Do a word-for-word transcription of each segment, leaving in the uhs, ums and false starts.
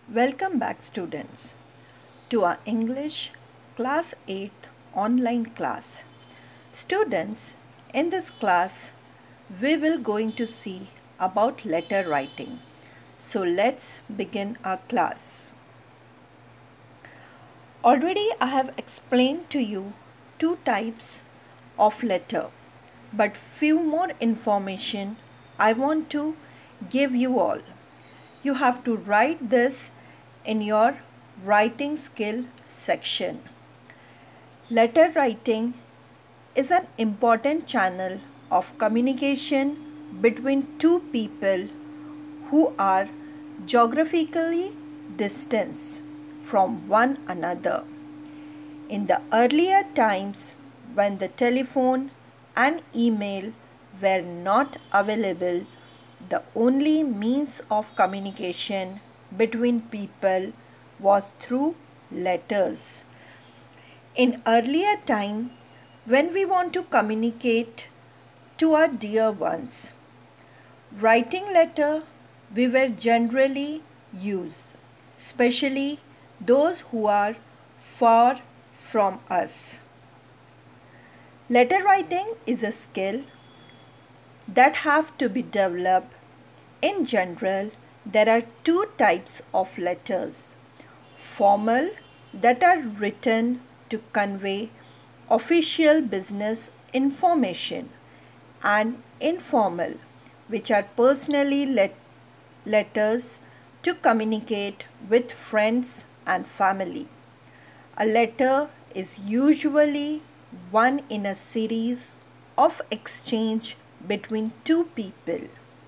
Welcome back students to our English class eight online class. Students, in this class we will going to see about letter writing. So let's begin our class. Already I have explained to you two types of letter, but few more information I want to give you all. You have to write this in your writing skill section. Letter writing is an important channel of communication between two people who are geographically distant from one another. In the earlier times, when the telephone and email were not available, the only means of communication between people was through letters. In earlier time, when we want to communicate to our dear ones, writing letter we were generally used, especially those who are far from us. Letter writing is a skill that have to be developed. In general, there are two types of letters: formal, that are written to convey official business information, and informal, which are personally let letters to communicate with friends and family. A letter is usually one in a series of exchange between two people.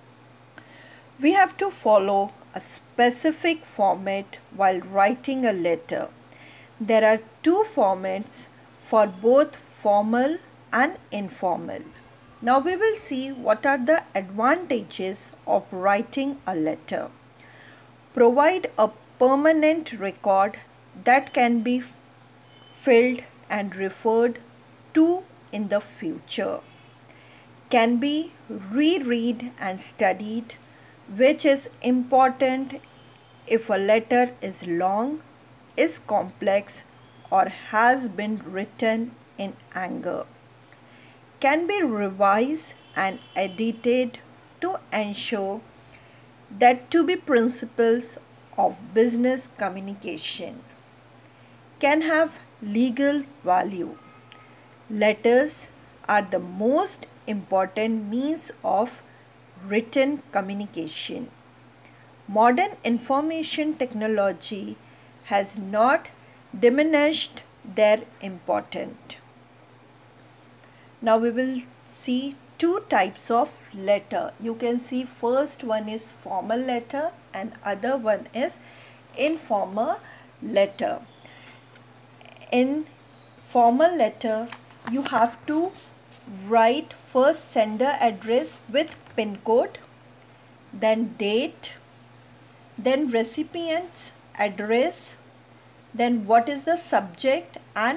We have to follow a specific format while writing a letter. There are two formats for both formal and informal. Now we will see what are the advantages of writing a letter. Provide a permanent record that can be filled and referred to in the future. Can be reread and studied, which is important if a letter is long, is complex, or has been written in anger. Can be revised and edited to ensure that to be principles of business communication. Can have legal value. Letters are the most important means of written communication. Modern information technology has not diminished their importance. Now we will see two types of letter. You can see first one is formal letter and other one is informal letter. In formal letter, you have to write first sender address with pin code, then date, then recipient's address, then what is the subject and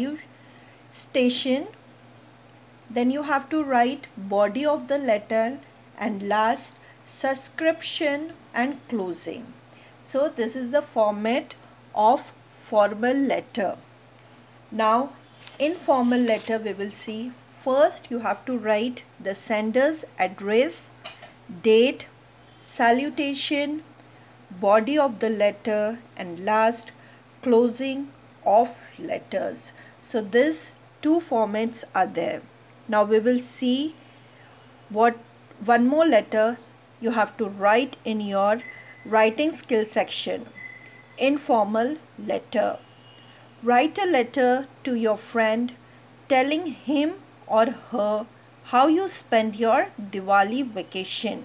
salutation. Then you have to write body of the letter and last subscription and closing. So this is the format of formal letter. Now informal letter we will see. First you have to write the sender's address, date, salutation, body of the letter and last closing of letters. So these two formats are there. Now we will see what one more letter you have to write in your writing skill section. Informal letter. Write a letter to your friend telling him or her how you spend your Diwali vacation.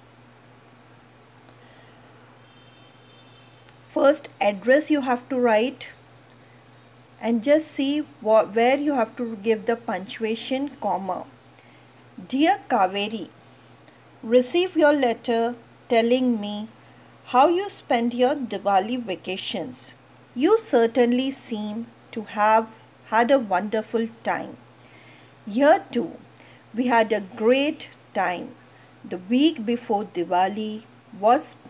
First address you have to write and just see what, where you have to give the punctuation comma. Dear Kaveri, receive your letter telling me how you spend your Diwali vacations. You certainly seem to have had a wonderful time. Here too, we had a great time. The week before Diwali was spent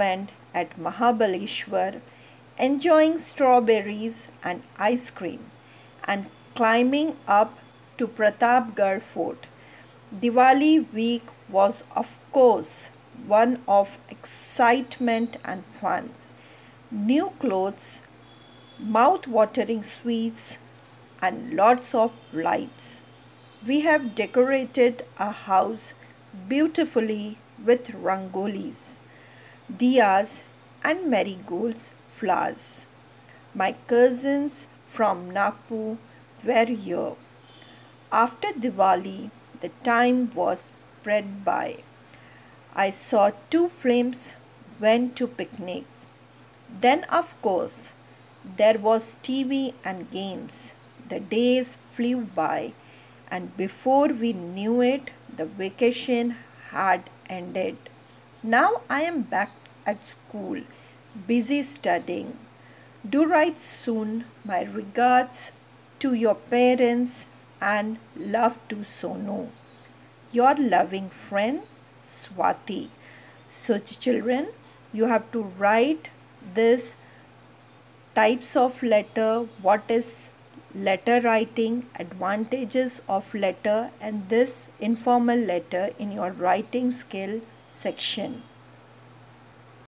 at Mahabaleshwar, enjoying strawberries and ice cream, and climbing up to Pratapgarh Fort. Diwali week was, of course, one of excitement and fun. New clothes, mouth-watering sweets, and lots of lights. We have decorated our house beautifully with rangolis, diyas, and marigolds flowers. My cousins from Nagpur were here. After Diwali, the time was spread by. I saw two films, went to picnics. Then, of course, there was T V and games. The days flew by, and before we knew it, the vacation had ended. Now I am back at school, busy studying. Do write soon my regards to your parents and love to Sonu. Your loving friend Swati. So children, you have to write this types of letter, what is letter writing, advantages of letter, and this informal letter in your writing skill section.